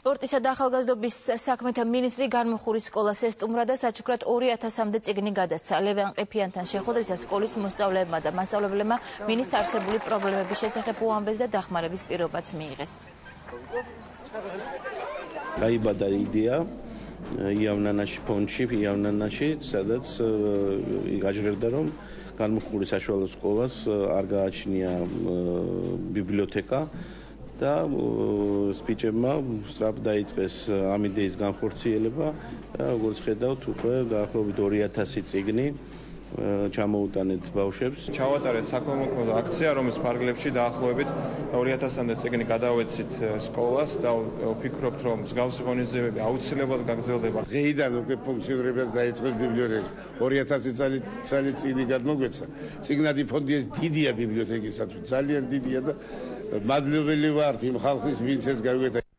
სპორტისა და ახალგაზრდობის საქმეთა მინისტრი განმუხურის სკოლას ესტუმრა და საჩუქრად 2000-მდე წიგნი გადასცა. ლევან ყიფიანთან შეხვედრისას სკოლის მოსწავლეებმა და მასწავლებლებმა მინის არსებული პრობლემების შესახებ უამბეს და დახმარების პირობაც მიიღეს. Გაიბადა იდეა იავნანაში ფონდში, იავნანაში, სადაც გაჟღერდა, რომ განმუხური საშუალო სკოლას არ გააჩნია ბიბლიოთეკა და სპიჩებმა სწრაფ დაიწყეს ამ იდეის განხორციელება და როგორც ხედავთ, უკვე დაახლოებით 2000 წიგნი ჩამოუტანეთ ბავშვებს. ჩავატარეთ საქველმოქმედო აქცია, რომლის ფარგლებში დაახლოებით 2000-მდე წიგნი გადავეცით სკოლას და ვფიქრობთ, რომ მსგავსი ღონისძიებები აუცილებლად გაგრძელდება. დღეიდან უკვე ფუნქციონირებას დაიწყეს ბიბლიოთეკა. 2000 წელი წიგნი გადმოგვეცა. წიგნადი ფონდი დიდია ბიბლიოთეკისათვის, ძალიან დიდია და მადლობელი ვართ იმ ხალხის, ვინც ეს გაგვეცა.